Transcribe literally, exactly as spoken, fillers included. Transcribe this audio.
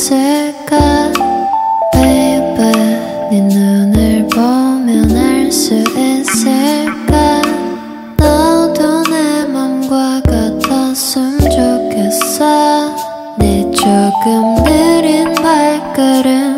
있을까 baby 네 눈을 보면 알 수 있을까 너도 내 맘과 같았으면 좋겠어 네 조금 느린 발걸음